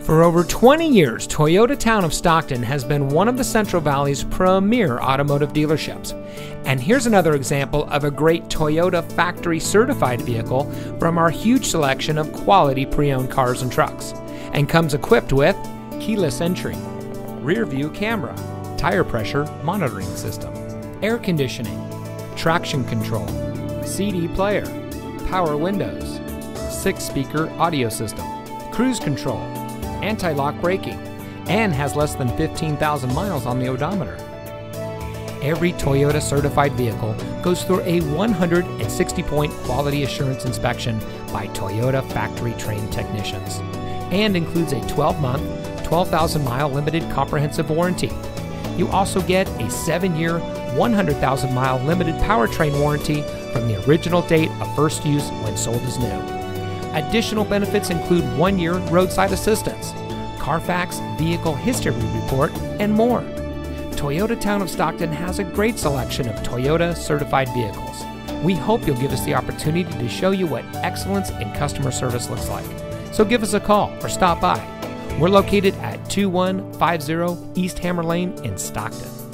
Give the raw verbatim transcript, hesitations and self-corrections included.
For over twenty years, Toyota Town of Stockton has been one of the Central Valley's premier automotive dealerships. And here's another example of a great Toyota factory certified vehicle from our huge selection of quality pre-owned cars and trucks. And comes equipped with keyless entry, rear view camera, tire pressure monitoring system, air conditioning, traction control, C D player, power windows, six speaker audio system, cruise control, anti-lock braking, and has less than fifteen thousand miles on the odometer. Every Toyota certified vehicle goes through a one hundred sixty point quality assurance inspection by Toyota factory trained technicians and includes a twelve month, twelve thousand mile limited comprehensive warranty. You also get a seven year, one hundred thousand mile limited powertrain warranty from the original date of first use when sold as new. Additional benefits include one year roadside assistance, Carfax vehicle history report, and more. Toyota Town of Stockton has a great selection of Toyota certified vehicles. We hope you'll give us the opportunity to show you what excellence in customer service looks like. So give us a call or stop by. We're located at two one five zero East Hammer Lane in Stockton.